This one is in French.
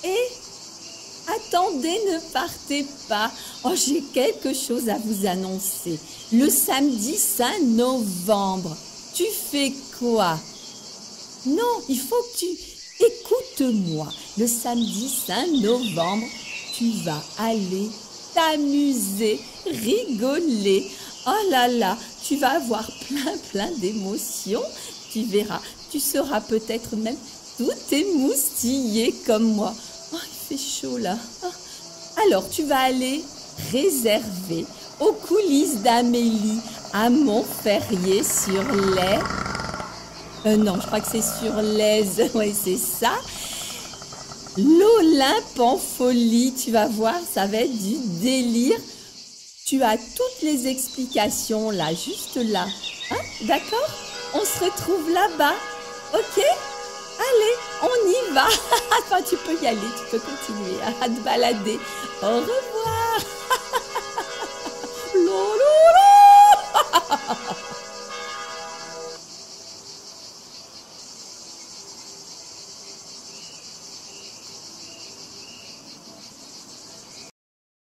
Et attendez, ne partez pas. Oh, j'ai quelque chose à vous annoncer. Le samedi 5 novembre, tu fais quoi? Non, il faut que tu... Écoute-moi. Le samedi 5 novembre, tu vas aller t'amuser, rigoler. Oh là là, tu vas avoir plein d'émotions. Tu verras, tu seras peut-être même tout émoustillé comme moi. Oh, il fait chaud là. Oh. Alors, tu vas aller réserver aux coulisses d'Amélie à Montferrier sur les... non, je crois que c'est sur l'Aise. Oui, c'est ça. L'Olympe en folie, tu vas voir, ça va être du délire. Tu as toutes les explications là, juste là. Hein, d'accord? On se retrouve là-bas. Ok? Allez, on y va. Enfin, tu peux y aller, tu peux continuer à te balader. Au revoir.